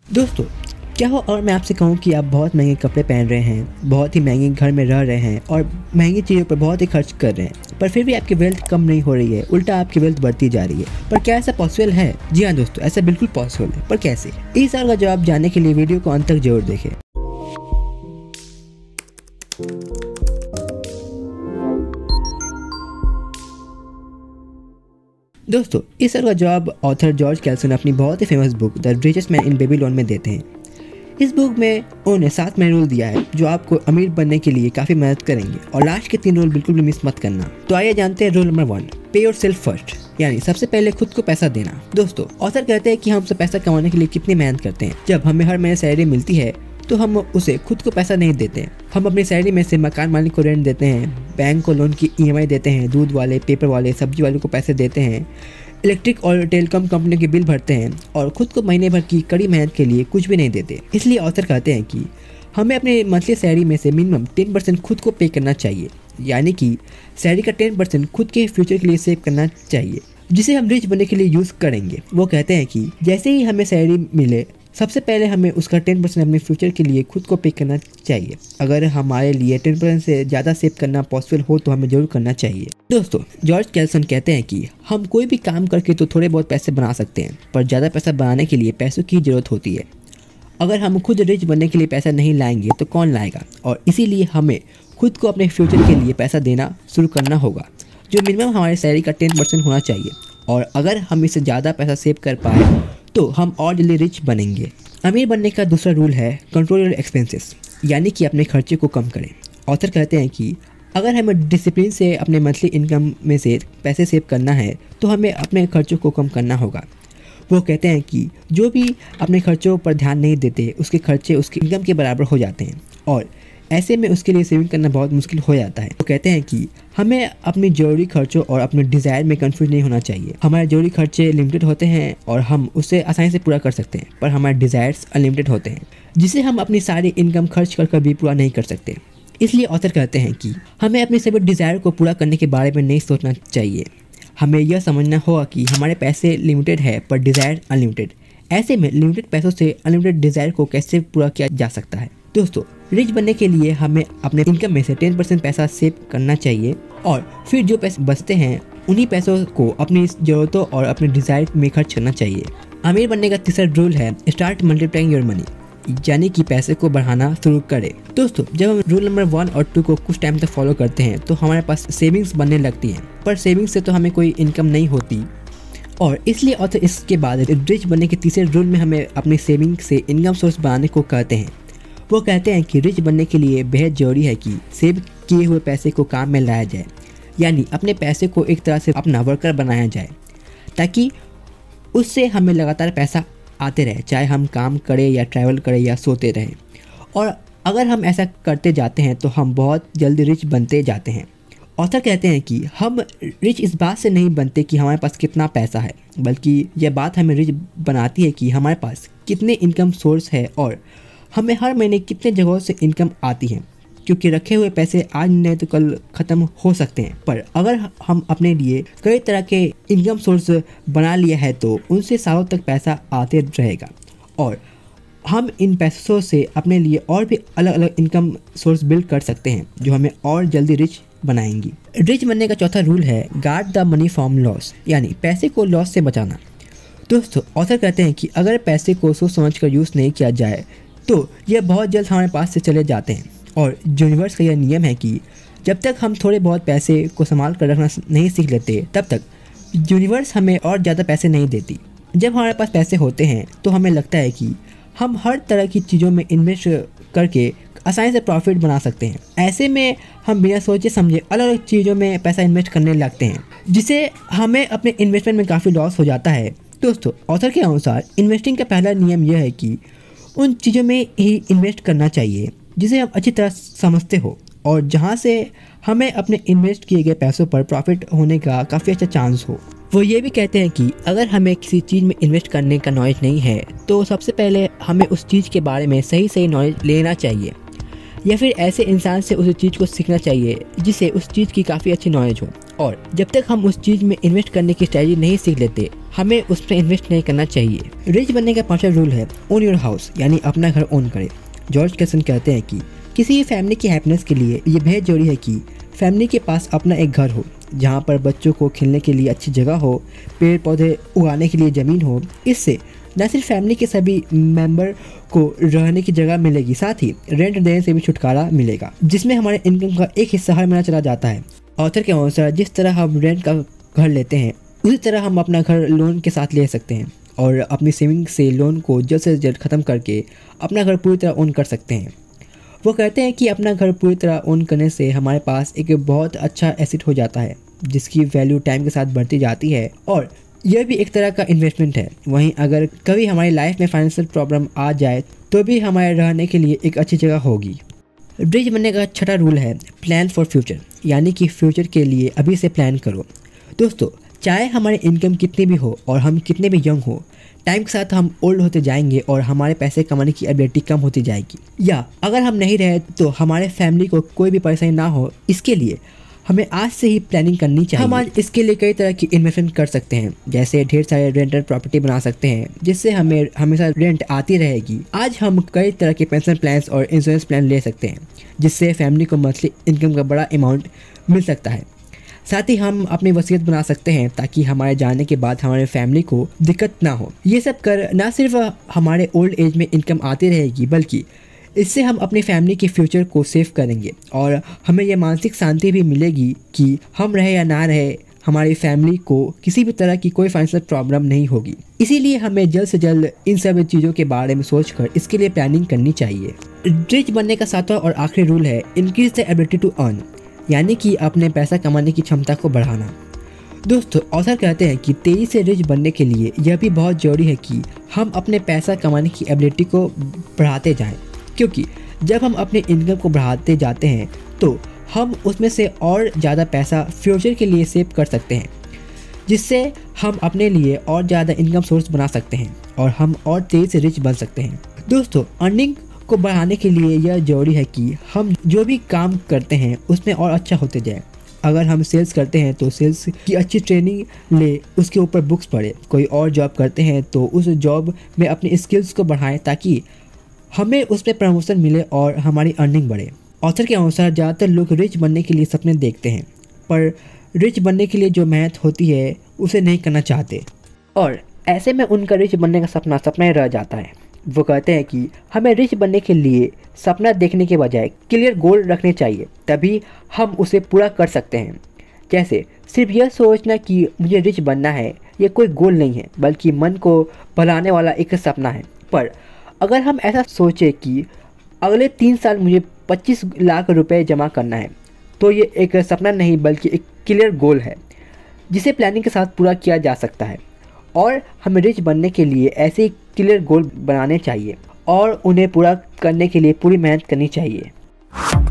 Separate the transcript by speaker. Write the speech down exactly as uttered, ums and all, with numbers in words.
Speaker 1: दोस्तों, क्या हो और मैं आपसे कहूँ कि आप बहुत महंगे कपड़े पहन रहे हैं, बहुत ही महंगे घर में रह रहे हैं और महंगी चीज़ों पर बहुत ही खर्च कर रहे हैं, पर फिर भी आपकी वेल्थ कम नहीं हो रही है, उल्टा आपकी वेल्थ बढ़ती जा रही है। पर क्या ऐसा पॉसिबल है? जी हाँ दोस्तों, ऐसा बिल्कुल पॉसिबल है, पर कैसे? इस सवाल का जवाब जानने के लिए वीडियो को अंत तक जरूर देखें। दोस्तों, इस सवाल का जवाब ऑथर जॉर्ज कैल्सन अपनी बहुत ही famous book the richest man in Babylon में देते हैं। इस बुक में उन्होंने सात में रूल दिया है जो आपको अमीर बनने के लिए काफ़ी मदद करेंगे, और लास्ट के तीन रूल बिल्कुल भी मिस मत करना। तो आइए जानते हैं rule number one, pay yourself first, यानी सबसे पहले खुद को पैसा देना। दोस्तों, ऑथर कहते हैं कि हम सब पैसा कमाने के लिए कितनी मेहनत करते हैं। जब हमें हर महीने सैलरी मिलती है तो हम उसे खुद को पैसा नहीं देते हैं। हम अपनी सैलरी में से मकान मालिक को रेंट देते हैं, बैंक को लोन की ईएमआई देते हैं, दूध वाले, पेपर वाले, सब्जी वाले को पैसे देते हैं, इलेक्ट्रिक और टेलीकॉम कंपनी के बिल भरते हैं, और खुद को महीने भर की कड़ी मेहनत के लिए कुछ भी नहीं देते। इसलिए ऑथर कहते हैं कि हमें अपने मंथली सैलरी में से मिनिमम टेन परसेंट खुद को पे करना चाहिए, यानी कि सैलरी का टेन परसेंट खुद के फ्यूचर के लिए सेव करना चाहिए, जिसे हम रिच बनने के लिए यूज़ करेंगे। वो कहते हैं कि जैसे ही हमें सैलरी मिले सबसे पहले हमें उसका टेन परसेंट अपने फ्यूचर के लिए खुद को पे करना चाहिए। अगर हमारे लिए टेन परसेंट से ज़्यादा सेव करना पॉसिबल हो तो हमें जरूर करना चाहिए। दोस्तों, जॉर्ज कैल्सन कहते हैं कि हम कोई भी काम करके तो थोड़े बहुत पैसे बना सकते हैं, पर ज़्यादा पैसा बनाने के लिए पैसों की ज़रूरत होती है। अगर हम खुद रिच बनने के लिए पैसा नहीं लाएंगे तो कौन लाएगा, और इसीलिए हमें खुद को अपने फ्यूचर के लिए पैसा देना शुरू करना होगा, जो मिनिमम हमारे सैलरी का टेन परसेंट होना चाहिए। और अगर हम इससे ज़्यादा पैसा सेव कर पाए तो हम और जल्दी रिच बनेंगे। अमीर बनने का दूसरा रूल है कंट्रोल योर एक्सपेंसेस, यानी कि अपने खर्चे को कम करें। ऑथर कहते हैं कि अगर हमें डिसिप्लिन से अपने मंथली इनकम में से पैसे सेव करना है तो हमें अपने खर्चों को कम करना होगा। वो कहते हैं कि जो भी अपने खर्चों पर ध्यान नहीं देते उसके खर्चे उसकी इनकम के बराबर हो जाते हैं, और ऐसे में उसके लिए सेविंग करना बहुत मुश्किल हो जाता है। वो कहते हैं कि हमें अपने जरूरी खर्चों और अपने डिज़ायर में कंफ्यूज नहीं होना चाहिए। हमारे जरूरी खर्चे लिमिटेड होते हैं और हम उसे आसानी से पूरा कर सकते हैं, पर हमारे डिज़ायर्स अनलिमिटेड होते हैं, जिसे हम अपनी सारी इनकम खर्च कर कर भी पूरा नहीं कर सकते। इसलिए ऑथर कहते हैं कि हमें अपने सभी डिज़ायर को पूरा करने के बारे में नहीं सोचना चाहिए। हमें यह समझना होगा कि हमारे पैसे लिमिटेड है पर डिज़ायर अनलिमिटेड। ऐसे में लिमिटेड पैसों से अनलिमिटेड डिज़ायर को कैसे पूरा किया जा सकता है? दोस्तों, रिच बनने के लिए हमें अपने इनकम में से टेन परसेंट पैसा सेव करना चाहिए, और फिर जो पैसे बचते हैं उन्हीं पैसों को अपनी ज़रूरतों और अपने डिज़ायर में खर्च करना चाहिए। अमीर बनने का तीसरा रूल है स्टार्ट मल्टीप्लाइंग योर मनी, यानी कि पैसे को बढ़ाना शुरू करें। दोस्तों, जब हम रूल नंबर वन और टू को कुछ टाइम तक फॉलो करते हैं तो हमारे पास सेविंग्स बनने लगती हैं, पर सेविंग्स से तो हमें कोई इनकम नहीं होती, और इसलिए ऑथर इसके बाद रिच बनने के तीसरे रूल में हमें अपनी सेविंग से इनकम सोर्स बनाने को कहते हैं। वो कहते हैं कि रिच बनने के लिए बेहद ज़रूरी है कि सेव किए हुए पैसे को काम में लाया जाए, यानी अपने पैसे को एक तरह से अपना वर्कर बनाया जाए, ताकि उससे हमें लगातार पैसा आते रहे, चाहे हम काम करें या ट्रैवल करें या सोते रहें। और अगर हम ऐसा करते जाते हैं तो हम बहुत जल्दी रिच बनते जाते हैं। ऑथर कहते हैं कि हम रिच इस बात से नहीं बनते कि हमारे पास कितना पैसा है, बल्कि यह बात हमें रिच बनाती है कि हमारे पास कितने इनकम सोर्स है और हमें हर महीने कितने जगहों से इनकम आती है। क्योंकि रखे हुए पैसे आज नहीं तो कल ख़त्म हो सकते हैं, पर अगर हम अपने लिए कई तरह के इनकम सोर्स बना लिया है तो उनसे सालों तक पैसा आते रहेगा, और हम इन पैसों से अपने लिए और भी अलग अलग इनकम सोर्स बिल्ड कर सकते हैं जो हमें और जल्दी रिच बनाएंगी। रिच बनने का चौथा रूल है guard the money from loss, यानी पैसे को लॉस से बचाना। दोस्तों, ऑथर कहते हैं कि अगर पैसे को सोच समझ कर यूज़ नहीं किया जाए तो यह बहुत जल्द हमारे पास से चले जाते हैं, और यूनिवर्स का यह नियम है कि जब तक हम थोड़े बहुत पैसे को संभाल कर रखना नहीं सीख लेते तब तक यूनिवर्स हमें और ज़्यादा पैसे नहीं देती। जब हमारे पास पैसे होते हैं तो हमें लगता है कि हम हर तरह की चीज़ों में इन्वेस्ट करके आसानी से प्रॉफिट बना सकते हैं। ऐसे में हम बिना सोचे समझे अलग अलग चीज़ों में पैसा इन्वेस्ट करने लगते हैं, जिससे हमें अपने इन्वेस्टमेंट में काफ़ी लॉस हो जाता है। दोस्तों, ऑथर के अनुसार इन्वेस्टिंग का पहला नियम यह है कि उन चीज़ों में ही इन्वेस्ट करना चाहिए जिसे हम अच्छी तरह समझते हो, और जहां से हमें अपने इन्वेस्ट किए गए पैसों पर प्रॉफिट होने का काफ़ी अच्छा चांस हो। वो ये भी कहते हैं कि अगर हमें किसी चीज़ में इन्वेस्ट करने का नॉलेज नहीं है तो सबसे पहले हमें उस चीज़ के बारे में सही सही नॉलेज लेना चाहिए, या फिर ऐसे इंसान से उस चीज़ को सीखना चाहिए जिसे उस चीज़ की काफ़ी अच्छी नॉलेज हो। और जब तक हम उस चीज़ में इन्वेस्ट करने की स्ट्रेटजी नहीं सीख लेते हमें उस पर इन्वेस्ट नहीं करना चाहिए। रिच बनने का पांचवा रूल है ओन योर हाउस, यानी अपना घर ओन करें। जॉर्ज कैल्सन कहते हैं कि किसी भी फैमिली की हैप्पीनेस के लिए ये बेहद जरूरी है कि फैमिली के पास अपना एक घर हो, जहाँ पर बच्चों को खेलने के लिए अच्छी जगह हो, पेड़ पौधे उगाने के लिए ज़मीन हो। इससे न सिर्फ फैमिली के सभी मेंबर को रहने की जगह मिलेगी, साथ ही रेंट देने से भी छुटकारा मिलेगा, जिसमें हमारे इनकम का एक हिस्सा हर महीना चला जाता है। ऑथर के अनुसार जिस तरह हम रेंट का घर लेते हैं, उसी तरह हम अपना घर लोन के साथ ले सकते हैं और अपनी सेविंग से लोन को जल्द से जल्द ख़त्म करके अपना घर पूरी तरह ओन कर सकते हैं। वो कहते हैं कि अपना घर पूरी तरह ओन करने से हमारे पास एक बहुत अच्छा एसेट हो जाता है, जिसकी वैल्यू टाइम के साथ बढ़ती जाती है और यह भी एक तरह का इन्वेस्टमेंट है। वहीं अगर कभी हमारी लाइफ में फाइनेंशियल प्रॉब्लम आ जाए तो भी हमारे रहने के लिए एक अच्छी जगह होगी। रिच बनने का छठा रूल है प्लान फॉर फ्यूचर, यानी कि फ्यूचर के लिए अभी से प्लान करो। दोस्तों, चाहे हमारी इनकम कितनी भी हो और हम कितने भी यंग हो, टाइम के साथ हम ओल्ड होते जाएंगे और हमारे पैसे कमाने की एबिलिटी कम होती जाएगी, या अगर हम नहीं रहे तो हमारे फैमिली को कोई भी परेशानी ना हो। इसके लिए हमें आज से ही प्लानिंग करनी चाहिए। हम आज इसके लिए कई तरह की इन्वेस्टमेंट कर सकते हैं, जैसे ढेर सारे रेंटल प्रॉपर्टी बना सकते हैं जिससे हमें हमेशा रेंट आती रहेगी। आज हम कई तरह के पेंशन प्लान्स और इंश्योरेंस प्लान ले सकते हैं, जिससे फैमिली को मंथली इनकम का बड़ा अमाउंट मिल सकता है। साथ ही हम अपनी वसीयत बना सकते हैं ताकि हमारे जाने के बाद हमारे फैमिली को दिक्कत ना हो। ये सब कर ना सिर्फ हमारे ओल्ड एज में इनकम आती रहेगी, बल्कि इससे हम अपनी फैमिली के फ्यूचर को सेव करेंगे और हमें यह मानसिक शांति भी मिलेगी कि हम रहे या ना रहे, हमारी फैमिली को किसी भी तरह की कोई फाइनेंशियल प्रॉब्लम नहीं होगी। इसीलिए हमें जल्द से जल्द इन सब चीज़ों के बारे में सोचकर इसके लिए प्लानिंग करनी चाहिए। रिच बनने का सातवां और आखिरी रूल है increase the ability to earn, यानी कि अपने पैसा कमाने की क्षमता को बढ़ाना। दोस्तों, ऑथर कहते हैं कि तेजी से रिच बनने के लिए यह भी बहुत ज़रूरी है कि हम अपने पैसा कमाने की एबिलिटी को बढ़ाते जाएं, क्योंकि जब हम अपने इनकम को बढ़ाते जाते हैं तो हम उसमें से और ज़्यादा पैसा फ्यूचर के लिए सेव कर सकते हैं, जिससे हम अपने लिए और ज़्यादा इनकम सोर्स बना सकते हैं और हम और तेज़ी से रिच बन सकते हैं। दोस्तों, अर्निंग को बढ़ाने के लिए यह जरूरी है कि हम जो भी काम करते हैं उसमें और अच्छा होते जाए। अगर हम सेल्स करते हैं तो सेल्स की अच्छी ट्रेनिंग ले, उसके ऊपर बुक्स पढ़े। कोई और जॉब करते हैं तो उस जॉब में अपनी स्किल्स को बढ़ाएं ताकि हमें उसमें प्रमोशन मिले और हमारी अर्निंग बढ़े। ऑथर के अनुसार ज़्यादातर लोग रिच बनने के लिए सपने देखते हैं, पर रिच बनने के लिए जो मेहनत होती है उसे नहीं करना चाहते और ऐसे में उनका रिच बनने का सपना सपना ही रह जाता है। वो कहते हैं कि हमें रिच बनने के लिए सपना देखने के बजाय क्लियर गोल रखने चाहिए, तभी हम उसे पूरा कर सकते हैं। जैसे सिर्फ यह सोचना कि मुझे रिच बनना है, ये कोई गोल नहीं है, बल्कि मन को बहलाने वाला एक सपना है। पर अगर हम ऐसा सोचें कि अगले तीन साल मुझे पच्चीस लाख रुपए जमा करना है, तो ये एक सपना नहीं बल्कि एक क्लियर गोल है, जिसे प्लानिंग के साथ पूरा किया जा सकता है। और हमें रिच बनने के लिए ऐसे क्लियर गोल बनाने चाहिए और उन्हें पूरा करने के लिए पूरी मेहनत करनी चाहिए।